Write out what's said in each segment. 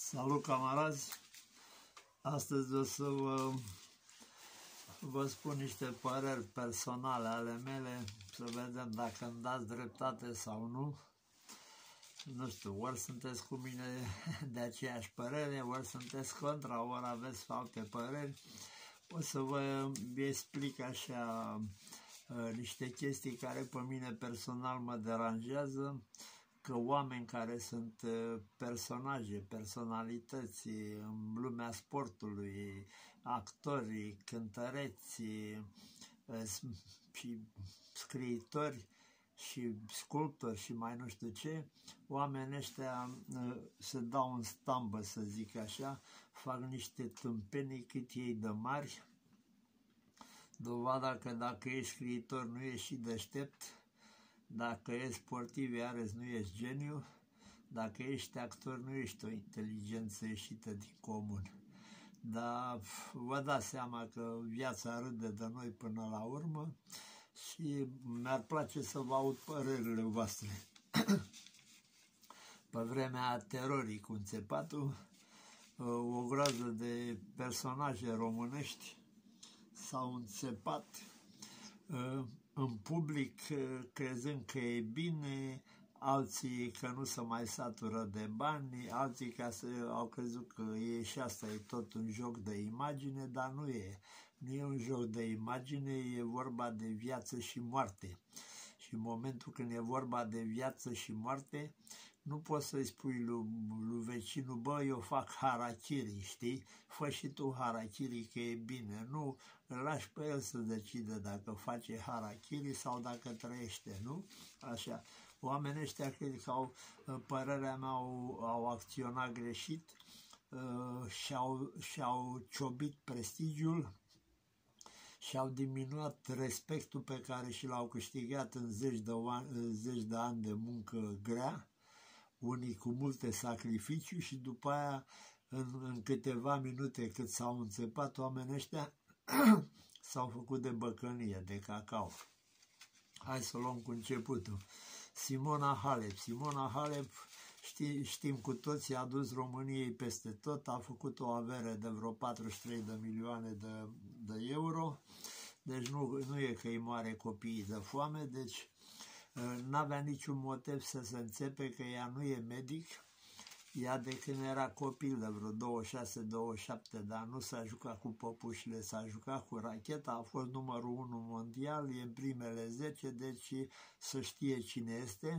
Salut, camarazi! Astăzi o să vă spun niște păreri personale ale mele, să vedem dacă îmi dați dreptate sau nu. Nu știu, ori sunteți cu mine de aceeași părere, ori sunteți contra, ori aveți alte păreri. O să vă explic așa niște chestii care pe mine personal mă deranjează, că oameni care sunt personaje, personalități în lumea sportului, actori, cântăreți și scriitori și sculptori și mai nu știu ce, oamenii ăștia se dau în stambă, să zic așa, fac niște tâmpenii cât ei de mari. Dovada că dacă ești scriitor nu ești și deștept, dacă ești sportiv, iarăși nu ești geniu, dacă ești actor, nu ești o inteligență ieșită din comun. Dar vă dați seama că viața râde de noi până la urmă și mi-ar place să vă aud părerile voastre. Pe vremea terorii cu înțepatul, o groază de personaje românești s-au înțepat în public, crezând că e bine, alții că nu se mai satură de bani, alții că au crezut că e și asta e tot un joc de imagine, dar nu e. Nu e un joc de imagine, e vorba de viață și moarte. Și în momentul când e vorba de viață și moarte, nu poți să-i spui lui vecinul, bă, eu fac harakiri, știi? Fă și tu harakiri că e bine. Nu, îl lași pe el să decide dacă face harakiri sau dacă trăiește, nu? Așa. Oamenii ăștia cred că părerea mea, au acționat greșit, și-au ciobit prestigiul, și-au diminuat respectul pe care și l-au câștigat în zeci de ani de muncă grea, unii cu multe sacrificii, și după aia, în câteva minute cât s-au înțepat, oamenii ăștia s-au făcut de băcănie, de cacao. Hai să luăm cu începutul. Simona Halep. Simona Halep, știm cu toții, a dus României peste tot, a făcut o avere de vreo 43 de milioane de euro, deci nu e că îi moare copiii de foame, deci n-avea niciun motiv să se înțepe, că ea nu e medic. Ea de când era copil, de vreo 26-27 de ani, nu s-a jucat cu păpușile, s-a jucat cu racheta, a fost numărul 1 mondial, e în primele 10, deci să știe cine este.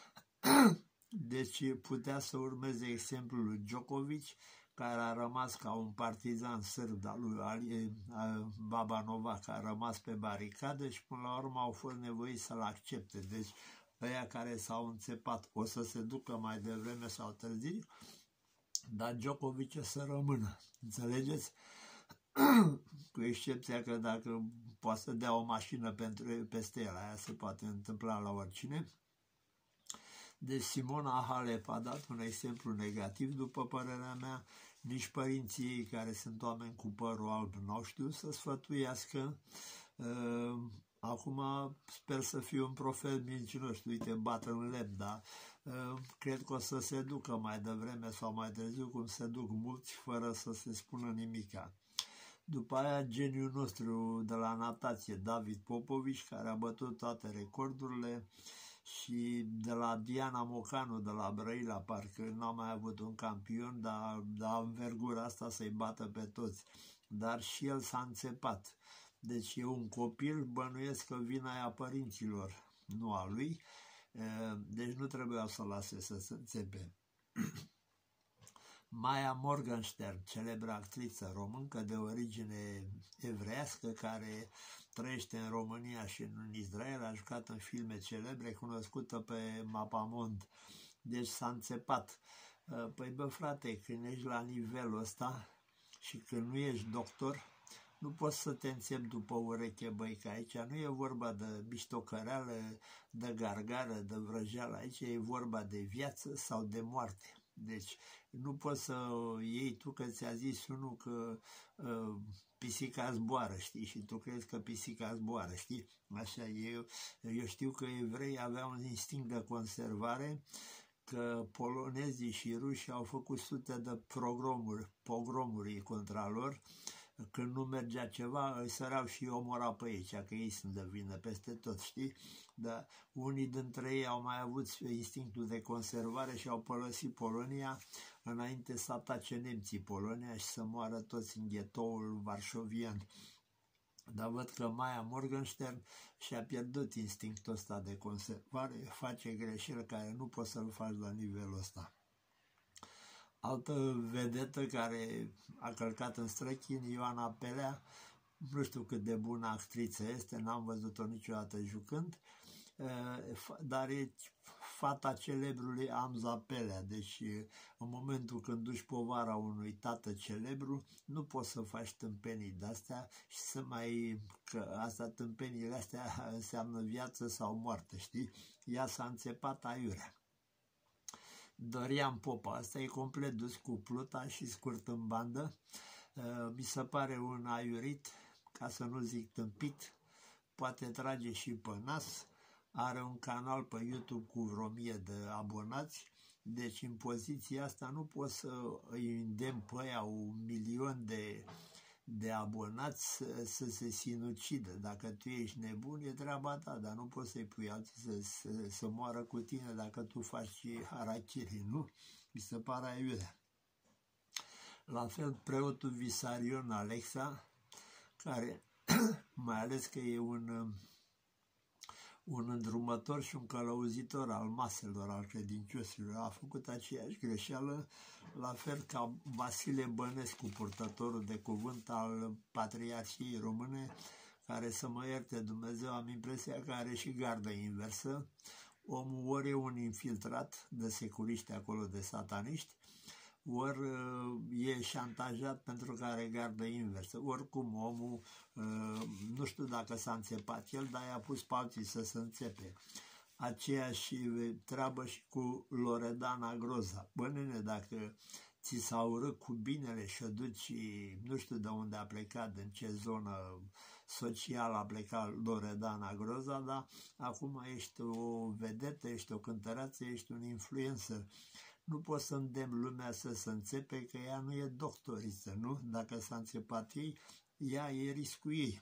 Deci putea să urmeze exemplul lui Djokovic, care a rămas ca un partizan sârb al lui Baba Novak, a rămas pe baricade și până la urmă au fost nevoiți să-l accepte. Deci ăia care s-au înțepat o să se ducă mai devreme sau târziu, dar Djokovic o să rămână. Înțelegeți? Cu excepția că dacă poate să dea o mașină peste el, aia se poate întâmpla la oricine. Deci Simona Halep a dat un exemplu negativ, după părerea mea. Nici părinții ei, care sunt oameni cu părul alb, n-au știut să sfătuiască. Acum sper să fiu un profet mincinos, uite, bată în lemn, dar cred că o să se ducă mai devreme sau mai târziu, cum se duc mulți, fără să se spună nimica. După aia, geniul nostru de la natație, David Popovici, care a bătut toate recordurile, și de la Diana Mocanu, de la Brăila, parcă n-am mai avut un campion, dar învergura asta să-i bată pe toți. Dar și el s-a înțepat. Deci e un copil, bănuiesc că vina e a părinților, nu a lui, deci nu trebuia să lase să se înțepe. Maya Morgenstern, celebră actriță româncă de origine evreiască, care trăiește în România și în Israel, a jucat în filme celebre, cunoscută pe Mapamond, deci s-a înțepat. Păi bă frate, când ești la nivelul ăsta și când nu ești doctor, nu poți să te înțepi după ureche, băi, că aici nu e vorba de biștocăreală, de gargară, de vrăjeală, aici e vorba de viață sau de moarte. Deci nu poți să iei tu, că ți-a zis unul că pisica zboară, știi, și tu crezi că pisica zboară, știi? Așa, eu știu că evreii aveau un instinct de conservare că polonezii și rușii au făcut sute de pogromuri contra lor. Când nu mergea ceva, îi săreau și omora pe ei, că ei sunt de vină peste tot, știi? Dar unii dintre ei au mai avut instinctul de conservare și au părăsit Polonia înainte să atace nemții Polonia și să moară toți în ghetoul varșovian. Dar văd că Maia Morgenstern și-a pierdut instinctul ăsta de conservare, face greșeli care nu poți să-l faci la nivelul ăsta. Altă vedetă care a călcat în străchin, Ioana Pelea, nu știu cât de bună actriță este, n-am văzut-o niciodată jucând, dar e fata celebrului Amza Pelea. Deci în momentul când duci povara unui tată celebru, nu poți să faci tâmpenii de-astea și că asta, tâmpeniile astea înseamnă viață sau moarte, știi? Ea s-a înțepat aiurea. Dorian Popa, asta e complet dus cu pluta și scurt în bandă. Mi se pare un aiurit, ca să nu zic tâmpit, poate trage și pe nas, are un canal pe YouTube cu vreo 1000 de abonați, deci în poziția asta nu poți să îi îndemn pe aia 1.000.000 de abonați să se sinucidă. Dacă tu ești nebun, e treaba ta, dar nu poți să-i pui alții să moară cu tine dacă tu faci harakiri, nu? Mi se pare aiurea. La fel, preotul Visarion Alexa, care, mai ales că e un îndrumător și un călăuzitor al maselor, al credincioșilor, a făcut aceeași greșeală, la fel ca Vasile Bănescu, purtătorul de cuvânt al Patriarhiei Române, care, să mă ierte Dumnezeu, am impresia că are și gardă inversă. Omul ori e un infiltrat de securiști acolo, de sataniști, ori e șantajat pentru că are gardă inversă. Oricum, omul, nu știu dacă s-a înțepat el, dar i-a pus pe alții să se înțepe. Aceeași treabă și cu Loredana Groza. Bă, nene, dacă ți s-a urât cu binele și o duci, nu știu de unde a plecat, din ce zonă socială a plecat Loredana Groza, dar acum ești o vedetă, ești o cântăreață, ești un influencer. Nu poți să îndemn lumea să se înțepe, că ea nu e doctoriță, nu? Dacă s-a înțepat ei, ea e riscul ei.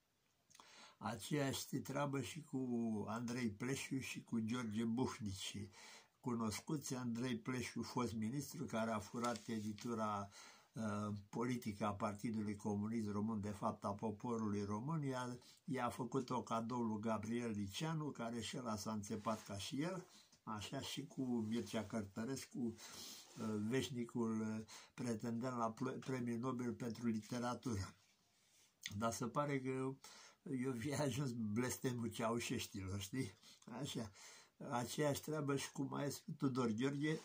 Aceeași treabă și cu Andrei Pleșu și cu George Buhnici. Cunoscuți, Andrei Pleșu, fost ministru, care a furat editura politică a Partidului Comunist Român, de fapt a poporului român, i-a făcut-o cadou lui Gabriel Liceanu, care și ăla s-a înțepat ca și el. Așa și cu Mircea Cărtărescu, veșnicul pretendent la Premiul Nobel pentru literatură. Dar se pare că eu vi-a ajuns blestemul ceaușeștilor, știi? Așa. Aceeași treabă și cu maestru Tudor Gheorghe,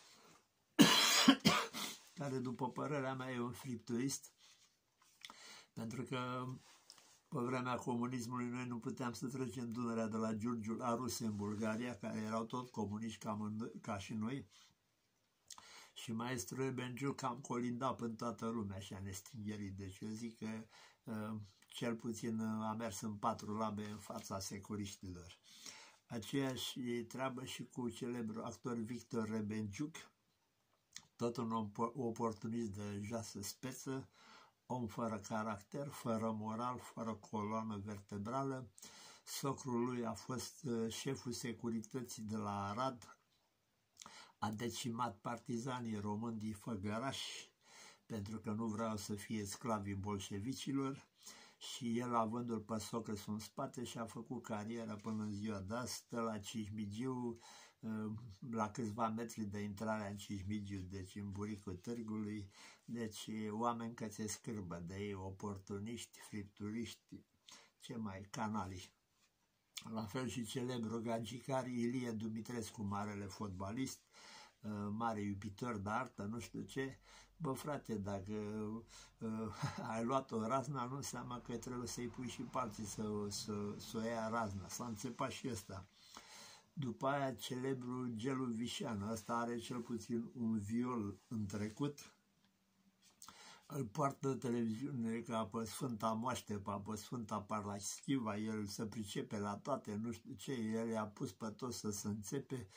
care, după părerea mea, e un fripturist, pentru că pe vremea comunismului noi nu puteam să trecem Dunărea de la Giurgiu la Ruse în Bulgaria, care erau tot comuniști ca și noi. Și maestru Ebengiu cam colinda până toată lumea, așa nestingherit. Deci eu zic că cel puțin a mers în 4 labe în fața securiștilor. Aceeași treabă și cu celebrul actor Victor Rebenciuc, tot un oportunist de joasă speță, om fără caracter, fără moral, fără coloană vertebrală. Socrul lui a fost șeful securității de la Arad, a decimat partizanii români din Făgăraș pentru că nu vreau să fie sclavii bolșevicilor și el, avându-l pe socrul în spate, și-a făcut carieră până în ziua de azi, stă la Cismigiu, la câțiva metri de intrarea în Cismigiu, deci în buricul târgului. Deci oameni că ți-e scârbă de ei, oportuniști, fripturiști, ce mai, canali. La fel și celebrul gagicar Ilie Dumitrescu, marele fotbalist, mare iubitor de artă, nu știu ce. Bă, frate, dacă ai luat-o razna, nu înseamnă că trebuie să-i pui și pe alții să o ia razna. S-a înțepat și ăsta. După aia, celebrul Gelu Vișeanu, ăsta are cel puțin un viol în trecut, îl poartă televiziune ca pe Sfânta Moaștepa, pe Sfânta Paraschiva, el se pricepe la toate, nu știu ce, el i-a pus pe toți să se înțepe,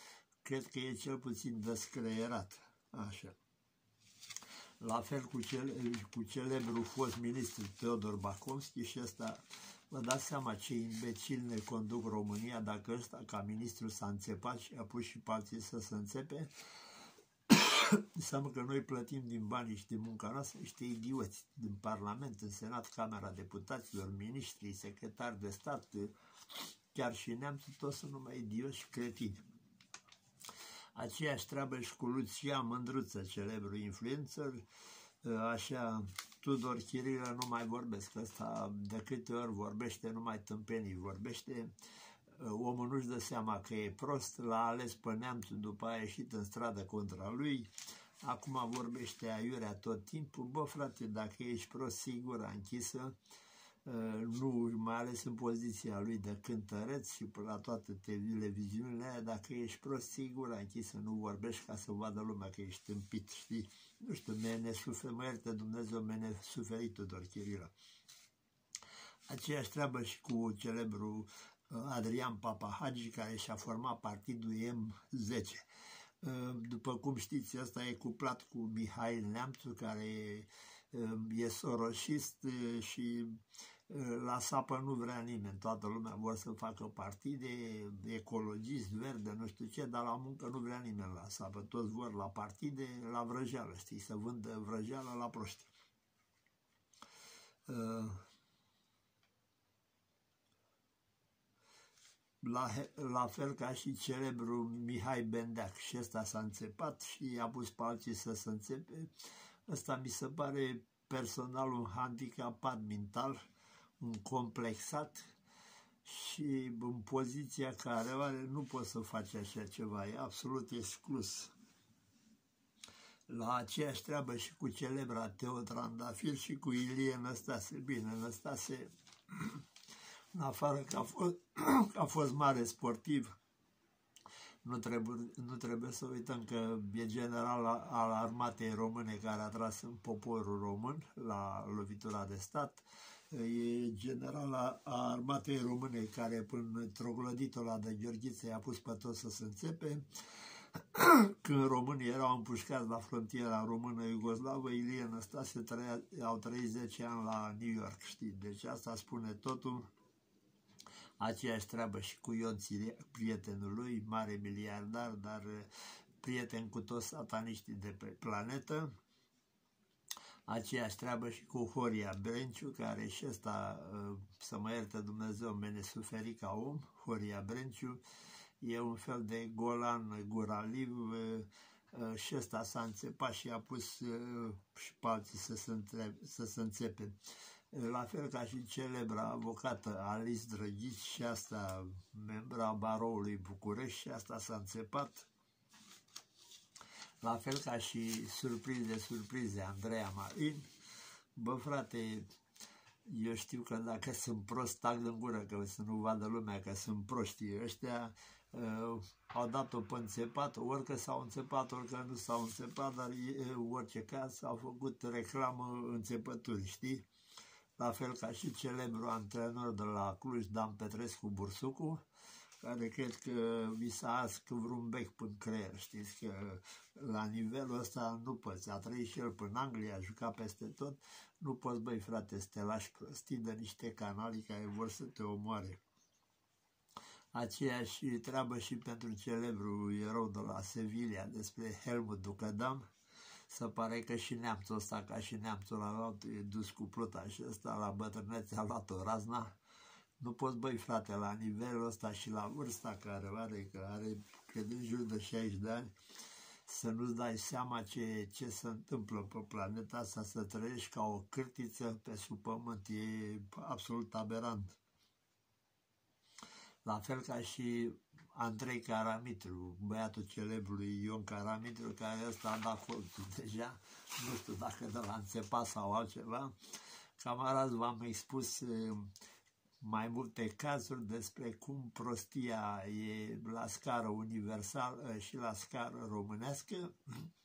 cred că e cel puțin descreierat. Așa. La fel cu celebrul fost ministru Teodor Bacomski și ăsta, vă dați seama ce imbecil ne conduc România dacă ăsta ca ministru s-a înțepat și a pus și pe alții să se înțepe. Înseamnă că noi plătim din banii și din munca noastră niște idioți din Parlament, în Senat, Camera Deputaților, miniștri, secretari de stat, chiar și neamțul, toți sunt numai idioți și cretini. Aceeași treabă și cu Lucia Mândruță, celebru influencer, așa, Tudor Chirilă nu mai vorbesc, ăsta de câte ori vorbește numai tâmpenii vorbește, omul nu-și dă seama că e prost, l-a ales pe neamțul, după aia a ieșit în stradă contra lui, acum vorbește aiurea tot timpul. Bă, frate, dacă ești prost, sigura închisă, nu, mai ales în poziția lui de cântăreț și la toate televiziunile aia, dacă ești prost, sigura închisă, nu vorbești ca să vadă lumea că ești tâmpit, știi? Nu știu, mă ierte Dumnezeu, suferit Tudor Chirilă. Aceeași treabă și cu celebru Adrian Papahagi, care și-a format partidul M10. După cum știți, ăsta e cuplat cu Mihail Neamțu, care e soroșist și la sapă nu vrea nimeni. Toată lumea vor să facă partide, ecologist, verde, nu știu ce, dar la muncă nu vrea nimeni la sapă. Toți vor la partide, la vrăjeală, știi, să vândă vrăjeală la proști. La fel ca și celebrul Mihai Bendeac, și ăsta s-a înțepat și a pus pe alții să se înțepe. Ăsta mi se pare personal un handicapat mental, un complexat și în poziția care are nu poți să faci așa ceva, e absolut exclus. La aceeași treabă și cu celebra Teo Trandafir și cu Ilie Năstase. Bine, Năstase, în afară că a fost mare sportiv, nu trebuie să uităm că e general al armatei române care a tras în poporul român la lovitura de stat, e general a armatei române care până trogloditul ăla de Gheorghiță i-a pus pe toți să se înțepe. Când românii erau împușcați la frontiera română-iugoslavă, Ilie Năstase au trăit 10 ani la New York, știi? Deci asta spune totul. Aceeași treabă și cu Ion Țiriac, prietenul lui, mare miliardar, dar prieten cu toți sataniștii de pe planetă. Aceeași treabă și cu Horia Brenciu, care și ăsta, să mă ierte Dumnezeu, mene suferi ca om. Horia Brenciu e un fel de Golan Guraliv, și ăsta s-a înțepat și a pus și pe alții să se înțepe. La fel ca și celebra avocată Alice Drăghici, și asta membra Baroului București, și asta s-a înțepat. La fel ca și surprize Andreea Marin. Bă, frate, eu știu că dacă sunt prost, tac din gură, că să nu vadă lumea că sunt proștii ăștia. Au dat-o pe înțepat, ori că s-au înțepat, ori că nu s-au înțepat, dar în orice caz au făcut reclamă înțepături, știi? La fel ca și celebrul antrenor de la Cluj, Dan Petrescu Bursucu, care cred că vi s-a ars vreun bec până creier, știți că la nivelul ăsta nu poți, a trăit și el până Anglia, a jucat peste tot, nu poți, băi frate, să te lași prostii de niște canali care vor să te omoare. Aceeași treabă și pentru celebrul erou de la Sevilla despre Helmut Ducădam. Se pare că și neamțul ăsta, ca și neamțul ăla, e dus cu pluta și ăsta la bătrânețe a luat-o razna. Nu poți, băi frate, la nivelul ăsta și la vârsta care are, cred, în jur de 60 de ani, să nu-ți dai seama ce se întâmplă pe planeta asta, să trăiești ca o cârtiță pe sub pământ, e absolut aberant. La fel ca și Andrei Caramitru, băiatul celebrului Ion Caramitru, care ăsta a dat colțul deja, nu știu dacă de la înțepat sau altceva. Camarazi, v-am expus mai multe cazuri despre cum prostia e la scară universală și la scară românească,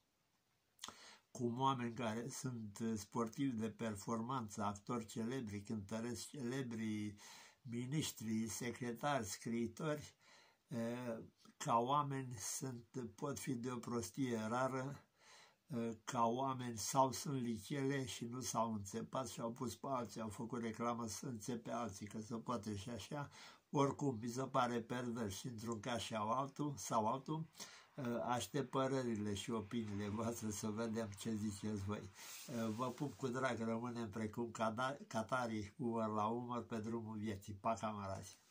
cum oameni care sunt sportivi de performanță, actori celebri, cântăreți celebri, miniștri, secretari, scriitori, ca oameni pot fi de o prostie rară, ca oameni sau sunt lichele și nu s-au înțepat și au pus pe alții, au făcut reclamă să înțepe alții, că se poate și așa. Oricum, mi se pare pervers și într-un caz sau altul, aștept părerile și opiniile voastre să vedem ce ziceți voi. Vă pup cu drag, rămânem precum catarii, umăr la umăr pe drumul vieții. Pa, camarazi!